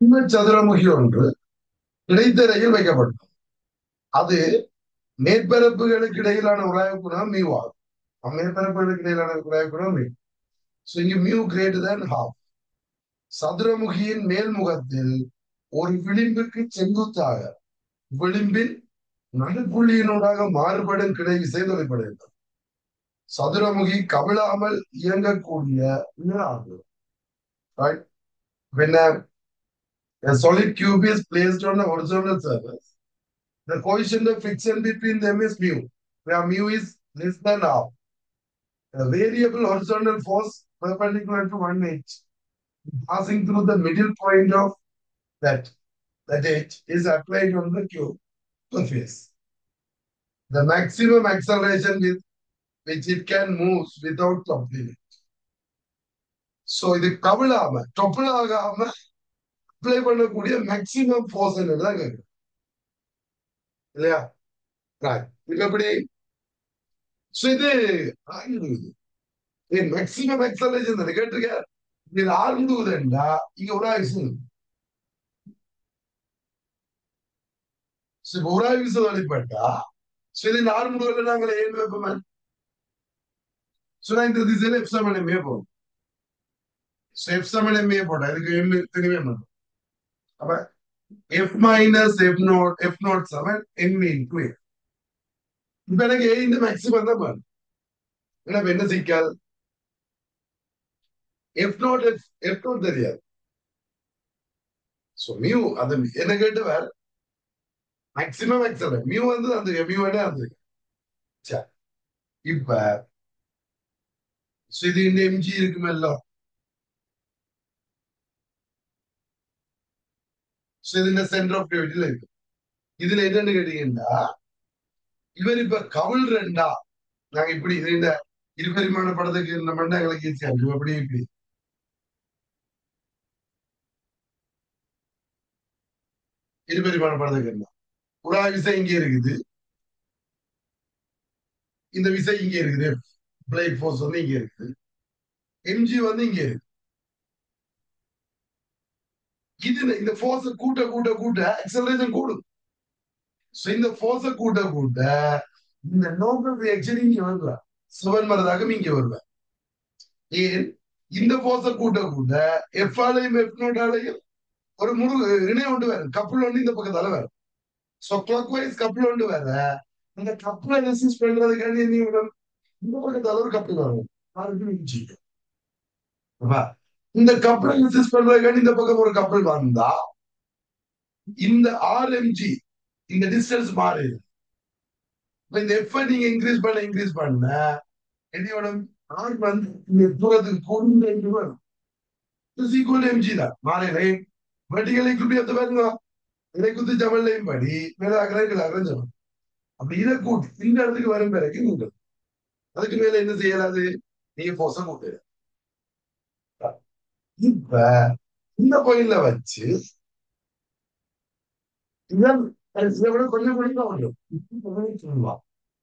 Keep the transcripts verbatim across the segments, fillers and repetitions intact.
இந்த சதுரமுகி ஒன்று இடைத்திரையில் வைக்கப்படும். அது மேற்பரப்புகளுக்கு இடையிலான உராய்வு குணம் மியூ ஆகும். மேற்பரப்புகளுக்கு இடையிலான உராய்வு குணம் மியூ. So இங்கு மியூ கிரேட்டர் than half. சதுரமுகியின் மேல்முகத்தில் ஒரு விளிம்புக்கு செங்குத்தாக விளிம்பின் நடுப்புள்ளியினூடாக மாறுபடும் கிடை விசை தொலைப்படுகிறது. சதுரமுகி கவிழாமல் இயங்கக்கூடிய நிழலாகும். Right? When a, a solid cube is placed on a horizontal surface, the coefficient of friction between them is mu, where mu is less than half. A variable horizontal force perpendicular to one edge passing through the middle point of that, that edge is applied on the cube surface. The maximum acceleration with which it can move without toppling it. So இது கவிழாம டொப்பிள் ஆகாம apply பண்ணக்கூடிய maximum force என்னதான் கேட்கு இல்லையா? இது எப்படி? இது maximum exhalation தானே கேட்டிருக்க. இது ஆள் முடுகுதுண்டா இங்க ஒரு ஆயுசு ஒரு ஆயுசு வழிபட்டா சரி ஆள் முடுகல நாங்களே ஏன் வைப்போமே சொன்னா இந்த திசையில எஃப் செவன் எம்ஏ போகும். எஃப் செவன் எம்ஏ போட்டா இதுக்கு எம் தெரியவே மாட்டோம். அப்ப F minus F naught F naught seven M into F. இப்ப எனக்கு ஏ இந்த மேக்சிமம் தான் பாரு. ஏன்னா என்ன சிக்கல் F naught F F naught தெரியாது. சோ மியூ அது என்ன கேட்டு வேற மேக்சிமம் எக்ஸலன்ட் மியூ வந்து அந்த மியூவோட அந்த சரி. இப்ப இது இந்த எம்ஜி இருக்குமல்ல, இதுல சென்டர் ஆஃப் கிராவிட்டில இருக்கு. இதுல என்னன்னு கேட்டீங்கன்னா இவர் இப்ப கவுள் ரெண்டா நாங்க இப்படி இந்த இருபரிமாண படத்துக்கு இந்த மண்ணை எங்களுக்கு ஈஸியா இருக்கு. அப்படி இப்படி இருபரிமாண படத்துக்கு இருந்தா புறா விசை இங்க இருக்குது, இந்த விசை இங்க இருக்குது, பிளேட் ஃபோர்ஸ் வந்து இங்க இருக்குது, எம்ஜி வந்து இங்க இருக்கு. இதுல இந்த ஃபோர்ஸ் கூட்ட கூட்ட கூட்ட அக்சலரேஷன் கூடும். இந்த ஃபோர்ஸ கூட்ட கூட்ட இந்த நோபல் ரியாக்ஷன் இங்க வருவா செவன் வரதாக இங்க வருவேன். ஏன் இந்த ஃபோர்ஸ கூட்ட கூட்ட எஃப் ஆலையும் எஃப் நோட்டாலையும் ஒரு முழு இணைய ஒன்று வேற கப்பல் ஒன்று இந்த பக்கத்தால வேற. சோ கிளாக் வைஸ் கப்பல் ஒன்று வேற. இந்த கப்பலை ரெசிஸ்ட் பண்றதுக்காண்டி நீ இந்த பக்கத்தால ஒரு கப்பல் வரும். இந்த கப்பலை ரெசிஸ்ட் பண்றதுக்காண்டி இந்த பக்கம் ஒரு கப்பல் வந்தா இந்த ஆர்எம்ஜி இந்த டிஸ்டன்ஸ் மாறுது. இந்த எஃப் நீங்க இன்க்ரீஸ் பண்ண இன்க்ரீஸ் பண்ண என்னோட ஆர் வந்து இந்த தூரத்துக்கு கொண்டு வரும். எம்ஜி தான் மாறே வெர்டிகல் ஈக்குவிலிபிரியத்தை பாருங்க. இதை குத்து ஜமல்லையும் படி மேலாகிற கீழாகிற ஜமல். அப்படி இதை கூட்டி இந்த இடத்துக்கு வரும் பிறகு கூட்டு. அதுக்கு மேல என்ன செய்யலாது? நீங்க போச கூட்டு. இப்ப இந்த கோயில்ல வச்சு இதன் இதை விட கொஞ்சம் கொஞ்சம் வரும் சொல்லலாம்.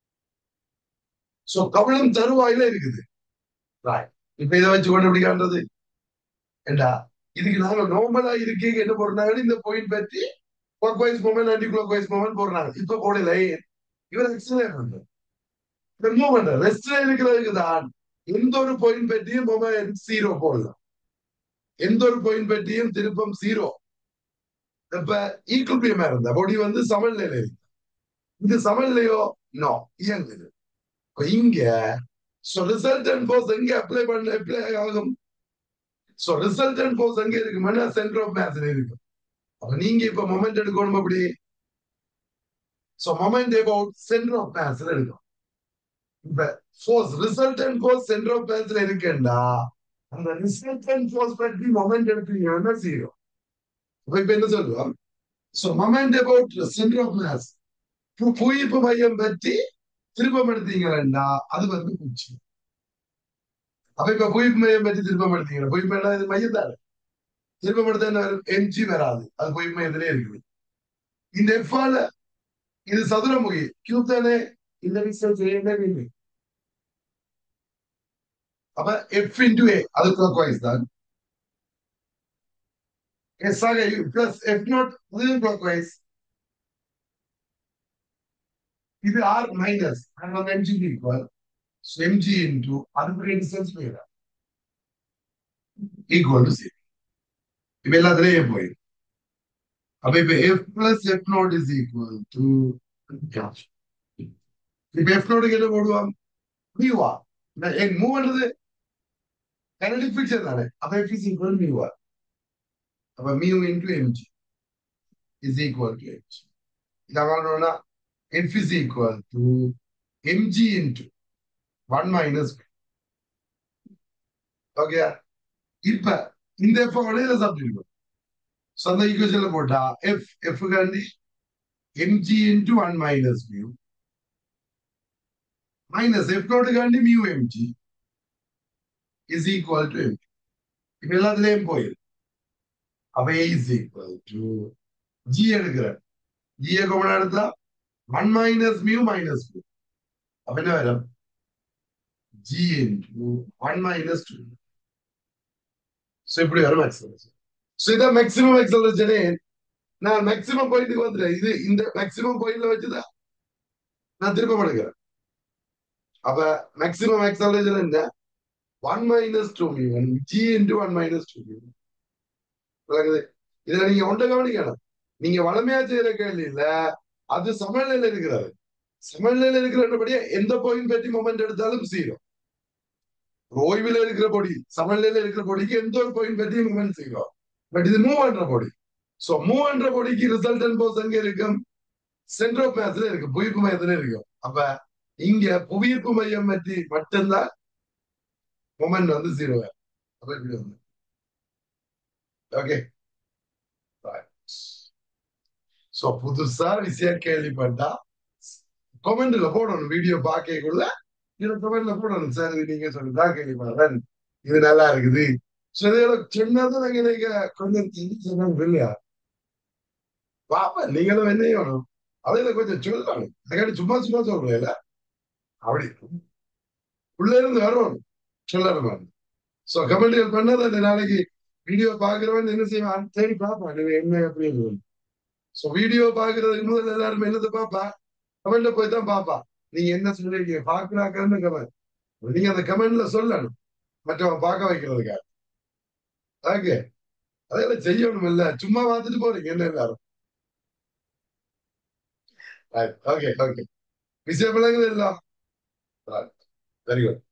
சோ கவலம் தருவாயில இருக்குது. இப்ப இதை வச்சு கொண்டு எப்படி காண்றது ஏண்டா இதுக்கு நாங்க நார்மலா இருக்கீங்க என்ன போடுறாங்க இந்த பாயிண்ட் பற்றி clockwise movement anti clockwise movement போடுறாங்க. இப்ப போடல இவர் எக்ஸலரேட் பண்றாரு. மூவ் பண்ற ரெஸ்ட்ல இருக்கிறதுக்கு தான் எந்த ஒரு பாயிண்ட் பற்றியும் மொபைல் ஜீரோ போடலாம். எந்த ஒரு பாயிண்ட் பற்றியும் திருப்பம் ஜீரோ. இப்ப ஈக்குவலிபிரியமா இருந்தா பொடி வந்து சமநிலையில இருக்கு. இது சமநிலையோ நோ இயங்குது. இங்க ரிசல்டன்ட் ஃபோர்ஸ் எங்க அப்ளை பண்ண அப்ளை ஆகும். சோ ரிசல்டன்ட் ஃபோர்ஸ் எங்க இருக்குன்னா சென்டர் ஆஃப் மாஸ்ல இருக்கு. அப்ப நீங்க இப்ப மொமெண்ட் எடுக்கணும் அப்படி. So moment about centre of மாஸ்ல எடுக்கும். இப்ப force resultant force centre of மாஸ்ல இருக்குன்னா அந்த ரிசல்டன்ட் ஃபோர்ஸ் பற்றி மொமெண்ட் எடுத்தீங்கன்னா ஜீரோ. இப்ப என்ன சொல்லுவோம்? So moment about centre of mass புவியீர்ப்பு மையம் பற்றி திருப்பம் எடுத்தீங்கன்னா அது வந்து பூச்சி. அப்ப இப்ப புவியீர்ப்பு மையம் பற்றி திருப்பம் எடுத்தீங்கன்னா புவியீர்ப்பு இது மையம் தானே. திருப்பம் எடுத்த என்ன எம்ஜி வராது. அது புவியீர்ப்பு மையத்திலே இருக்குது. இந்த எஃப்ஆல இது சதுரமுகி கியூப் தானே. இந்த ரிசல்ட் இல்லை. அப்ப எஃப் இன்டு ஏ அது கிளாக் வைஸ் தான். எஸ் ஆக plus F naught clockwise இது R minus MG equal MG into அதுக்கு டிஸ்டன்ஸ் போயிடும் ஈக்குவல் டு ஜீரோ. இப்ப எல்லாத்துலயும் போயிடும். அப்ப இப்ப F plus F naught is equal to இப்ப எஃப் நாட்டுக்கு என்ன போடுவான் மியூவா என் மூவ் பண்றது கனடிக் ஃபிக்சர் தானே. அப்ப எஃப் இஸ் ஈக்குவல் மியூவா. அப்ப mu into MG is equal to H. இதை வரணும்னா F is equal to MG into one minus. Okay இப்ப இந்த எஃப் வழியில சாப்பிட்டு சொந்த ஈக்குவேஷன்ல போட்டா எஃப் எஃப் காண்டி MG into one minus mu minus F naught காண்டி mu MG is equal to MG. இப்ப எல்லாத்துலயும் போயிரு. அப்ப A is equal to G எடுக்கிறேன். ஜியை கொண்டு எடுத்தா one minus mu minus mu. அப்ப என்ன வரும் G into one minus two. So இப்படி வரும் எக்ஸலரேஷன். ஸோ இதான் மேக்ஸிமம் எக்ஸலரேஷனே. நான் மேக்ஸிமம் பாயிண்ட்டுக்கு வந்துட்டேன். இது இந்த மேக்ஸிமம் பாயிண்ட்ல வச்சுதான் நான் திரும்ப படுக்கிறேன். அப்ப மேக்ஸிமம் எக்ஸலரேஷன் என்ன one minus two mu G into one minus two mu. இதுல நீங்க ஒன்றை கவனிக்கணும். நீங்க வளமையா செய்யற கேள்வி இல்ல, அது சமநிலையில இருக்கிறது. சமநிலையில இருக்கிறபடியே எந்த பாயிண்ட் பற்றி மொமெண்ட் எடுத்தாலும் ஜீரோ. ஓய்வுல இருக்கிற பொடி சமநிலையில இருக்கிற பொடிக்கு எந்த ஒரு பாயிண்ட் பற்றி மொமெண்ட் ஜீரோ. பட் இது மூவ் பண்ற பொடி. சோ மூவ் பண்ற பொடிக்கு ரிசல்டன் போஸ் எங்க இருக்கும் சென்டர் ஆஃப் மேஸ்ல இருக்கு, புவியீர்ப்பு மையத்துல இருக்கும். அப்ப இங்க புவியீர்ப்பு மையம் பற்றி மட்டும்தான் மொமெண்ட் வந்து ஜீரோ. அப்ப இப்படி வந்து ஓகே. சோ புதுசா விஷயம் கேள்விப்பட்டா கமெண்ட்ல போடணும். வீடியோ பாக்கக்குள்ள இதுல கமெண்ட்ல போடணும். சார் இது நீங்க சொல்லிதான் கேள்விப்படுறேன், இது நல்லா இருக்குது. சொன்னதும் நாங்க நீங்க கொஞ்சம் சொன்னாங்க இல்லையா பாப்பா நீங்களும் என்ன செய்யணும் அதையில கொஞ்சம் சொல்லணும். அதுக்காண்டி சும்மா சும்மா சொல்றேன் அப்படி உள்ள இருந்து வரணும் சொல்லணும். சோ கமெண்ட்கள் பண்ணது அந்த நாளைக்கு வீடியோ பாக்குறவன் என்ன செய்வான் தேடி பார்ப்பான் என்ன அப்படின்னு. சோ வீடியோ பாக்குறதுக்கு முதல்ல எல்லாரும் என்னது பாப்பா கமெண்ட்ல போய் தான் பாப்பா. நீங்க என்ன சொல்றீங்க பாக்குறாக்கன்னு கமெண்ட் நீங்க அந்த கமெண்ட்ல சொல்லணும் மற்றவன் பார்க்க வைக்கிறதுக்காக. ஓகே அதெல்லாம் செய்யணும் இல்ல, சும்மா பார்த்துட்டு போறீங்க என்ன எல்லாரும். ஓகே ஓகே விஷயம் விளங்குது இல்ல. Very good.